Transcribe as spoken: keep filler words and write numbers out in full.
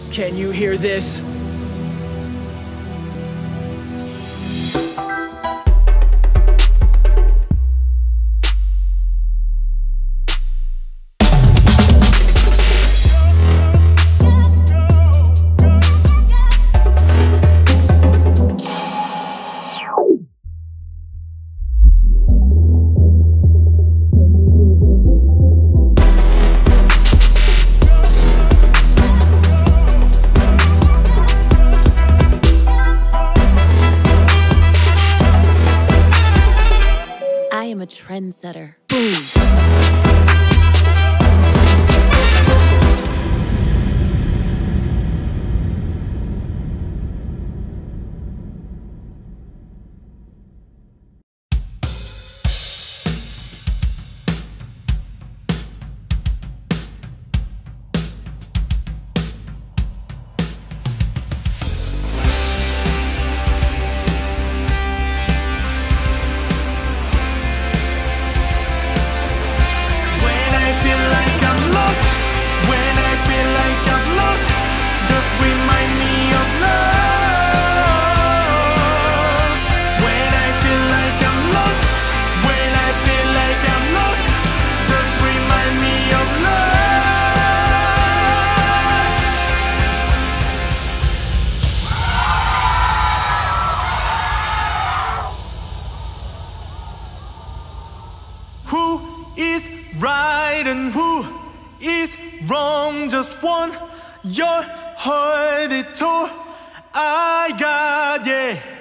Can you hear this? Trendsetter. Boom. Who is right and who is wrong? Just want your heart it too. I got yeah.